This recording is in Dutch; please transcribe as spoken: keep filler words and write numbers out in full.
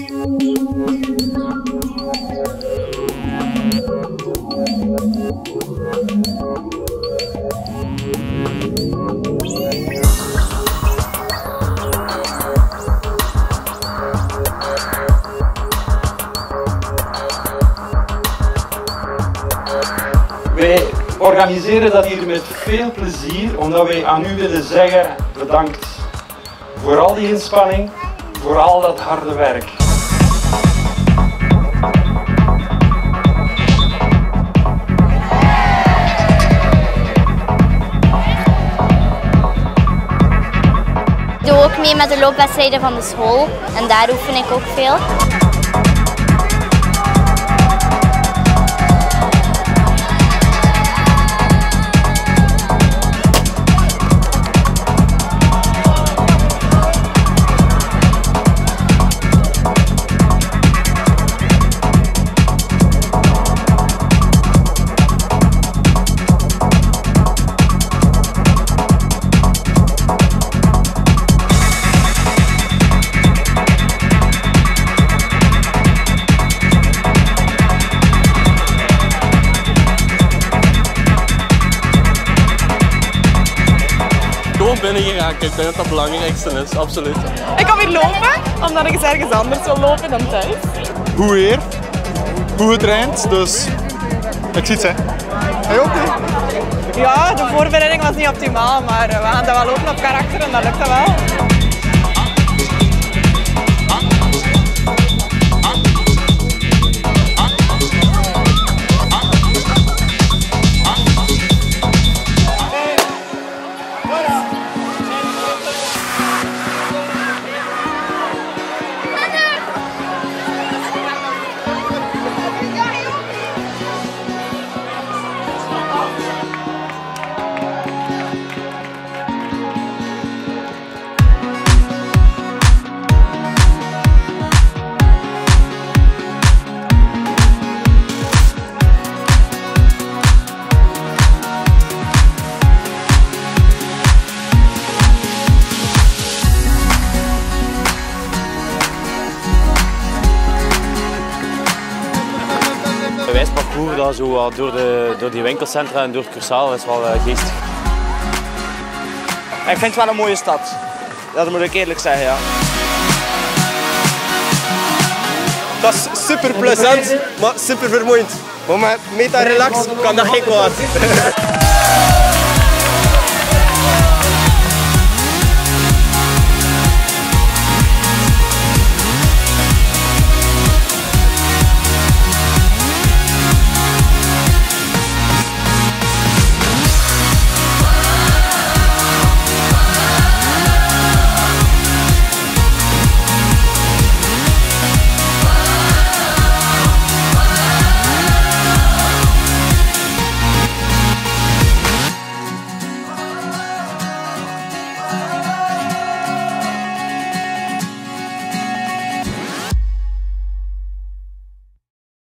Wij organiseren dat hier met veel plezier, omdat wij aan u willen zeggen bedankt voor al die inspanning, voor al dat harde werk. Ik doe ook mee met de loopwedstrijden van de school en daar oefen ik ook veel. Gewoon binnen geraken, ik denk dat dat het belangrijkste is, absoluut. Ik kom hier lopen, omdat ik eens ergens anders wil lopen dan thuis. Goed weer, goed getraind, dus ik zie het hè. Hij ook niet? Ja, de voorbereiding was niet optimaal, maar we gaan dat wel lopen op karakter en dat lukt dat wel. Het wijsparcours dat zo door, de, door die winkelcentra en door het Cursaal is wel uh, geestig. Ik vind het wel een mooie stad. Dat moet ik eerlijk zeggen, ja. Dat is super plezant, maar super vermoeiend. Maar met meta relax kan dat geen kwaad.